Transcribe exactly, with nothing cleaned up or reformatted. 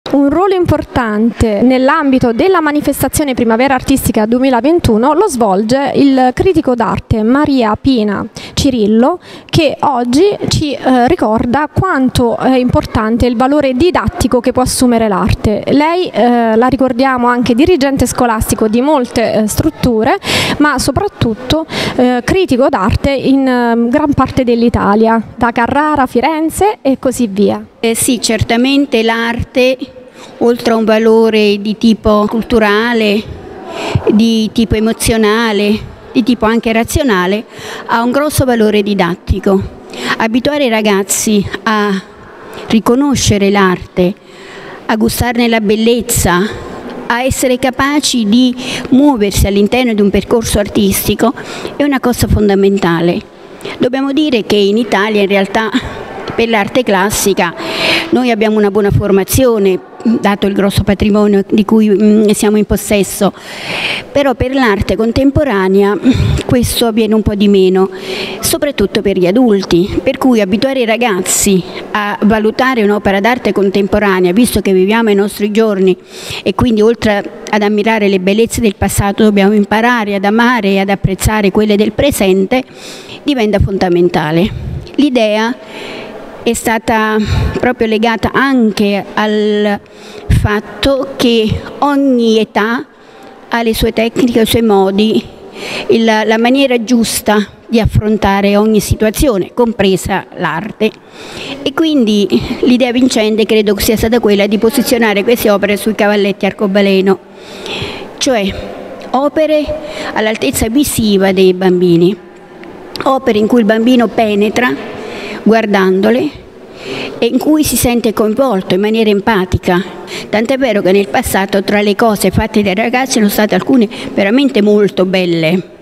Un ruolo importante nell'ambito della manifestazione Primavera Artistica duemilaventuno lo svolge il critico d'arte Maria Pina Cirillo, che oggi ci eh, ricorda quanto è importante il valore didattico che può assumere l'arte. Lei eh, la ricordiamo anche dirigente scolastico di molte eh, strutture, ma soprattutto eh, critico d'arte in eh, gran parte dell'Italia, da Carrara, Firenze e così via. Eh sì, certamente l'arte, oltre a un valore di tipo culturale, di tipo emozionale, di tipo anche razionale, ha un grosso valore didattico. Abituare i ragazzi a riconoscere l'arte, a gustarne la bellezza, a essere capaci di muoversi all'interno di un percorso artistico è una cosa fondamentale. Dobbiamo dire che in Italia in realtà per l'arte classica noi abbiamo una buona formazione, dato il grosso patrimonio di cui mh, siamo in possesso, però per l'arte contemporanea questo avviene un po' di meno, soprattutto per gli adulti, per cui abituare i ragazzi a valutare un'opera d'arte contemporanea, visto che viviamo i nostri giorni e quindi oltre ad ammirare le bellezze del passato dobbiamo imparare ad amare e ad apprezzare quelle del presente, diventa fondamentale. L'idea è stata proprio legata anche al fatto che ogni età ha le sue tecniche, i suoi modi, il, la maniera giusta di affrontare ogni situazione, compresa l'arte. E quindi l'idea vincente credo sia stata quella di posizionare queste opere sui cavalletti arcobaleno, cioè opere all'altezza visiva dei bambini, opere in cui il bambino penetra guardandole e in cui si sente coinvolto in maniera empatica, tant'è vero che nel passato tra le cose fatte dai ragazzi sono state alcune veramente molto belle.